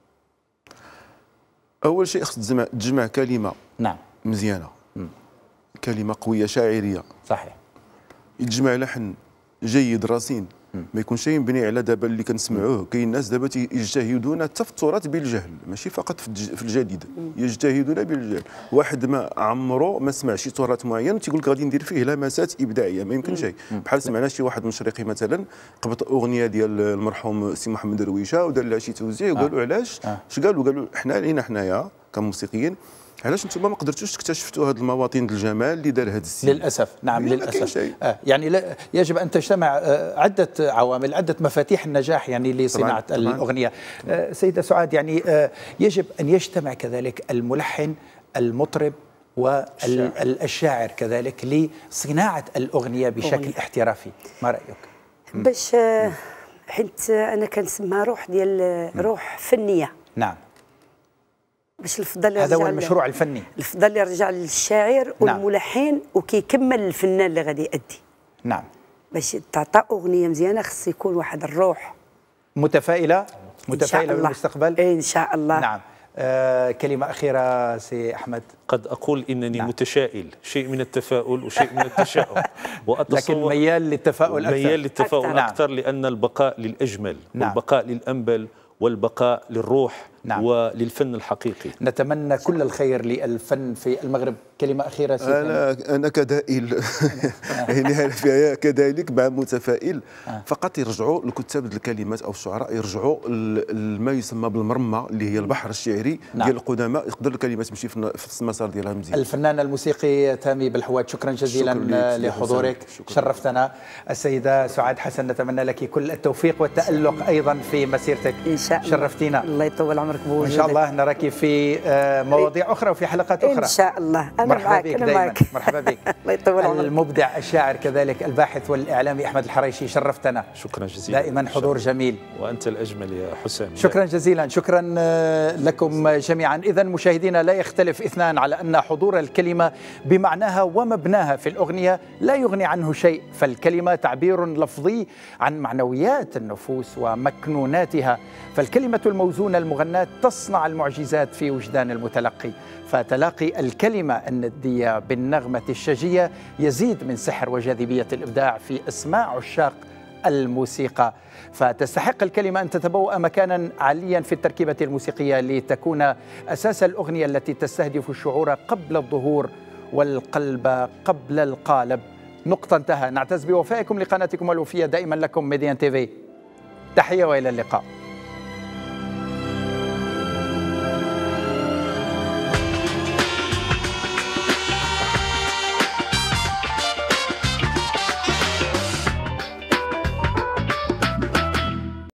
اول شيء خص تجمع كلمه نعم مزيانه، كلمه قويه شاعريه صحيح، يتجمع لحن جيد رصين، ما يكونش شيء مبني على دابا اللي كنسمعوه. كاين الناس دابا يجتهدون حتى في التراث بالجهل، ماشي فقط في الجديد، يجتهدون بالجهل. واحد ما عمره ما سمع شي تراث معين تيقول لك غادي ندير فيه لمسات ابداعيه، ما يمكنش شيء. بحال سمعنا شي واحد مشرقي مثلا قبط اغنيه ديال المرحوم سي محمد درويشه ودار لها شي توزيع وقالوا علاش؟ اش قالوا؟ حنا علينا حنايا كموسيقيين علاش انتم ما قدرتوش تكتشفتوا هذه المواطن الجمال اللي دار هذا السيد؟ للاسف نعم ما كاين للاسف شيء. يعني يجب ان تجتمع عده عوامل، عده مفاتيح الناء يعني لصناعه طبعاً. الاغنيه. سيده سعاد، يعني يجب ان يجتمع كذلك الملحن، المطرب والشاعر كذلك لصناعه الاغنيه بشكل احترافي. ما رايك؟ باش حيت انا كنسميها روح ديال روح فنيه. نعم، باش الفضل هذا هو يرجع المشروع الفني. الفضل يرجع للشاعر والملحن وكيكمل الفنان اللي غادي يأدي. نعم، باش تعطى اغنيه مزيانه خص يكون واحد الروح. متفائله إن شاء الله. بالمستقبل ان شاء الله. نعم. كلمه اخيره سي احمد. قد أقول إنني متشائل، شيء من التفاؤل وشيء من التشاؤم، لكن ميال للتفاؤل أكثر. ميال للتفاؤل نعم. أكثر، لأن البقاء للأجمل، نعم. والبقاء للأنبل، والبقاء للروح، نعم. وللفن الحقيقي. نتمنى كل الخير للفن في المغرب. كلمة أخيرة سيدنا. أنا كدائل يعني فيها كذلك مع متفائل. فقط يرجعوا الكتاب الكلمات أو الشعراء يرجعوا ما يسمى بالمرمى اللي هي البحر الشعري ديال القدماء، يقدر الكلمات تمشي في المسار ديالها مزيان. الفنان الموسيقي تامي بالحواد، شكرا جزيلا لحضورك، شرفتنا. السيدة سعاد حسن، نتمنى لك كل التوفيق والتألق أيضا في مسيرتك. إن شاء الله. شرفتينا. الله يطول عمرك بوجودك. إن شاء الله نراك في مواضيع أخرى وفي حلقات أخرى. إن شاء الله. أنا مرحبا معك. بك أنا دائما. معك. مرحبا بك. الله يطول عمرك. المبدع الشاعر كذلك الباحث والإعلامي أحمد الحريشي، شرفتنا. شكرا جزيلا. دائما حضور جميل. وأنت الأجمل يا حسام. شكرا جزيلا. شكرا لكم جميعا. إذا مشاهدينا، لا يختلف اثنان على أن حضور الكلمة بمعناها ومبناها في الأغنية لا يغني عنه شيء، فالكلمة تعبير لفظي عن معنويات النفوس ومكنوناتها، فالكلمة الموزونة المغناة تصنع المعجزات في وجدان المتلقي، فتلاقي الكلمة الندية بالنغمة الشجية يزيد من سحر وجاذبية الإبداع في إسماع عشاق الموسيقى. فتستحق الكلمة أن تتبوأ مكانا عاليا في التركيبة الموسيقية لتكون أساس الأغنية التي تستهدف الشعور قبل الظهور والقلب قبل القالب. نقطة، انتهى. نعتز بوفائكم لقناتكم الوفية دائما لكم ميديان تيفي. تحية وإلى اللقاء.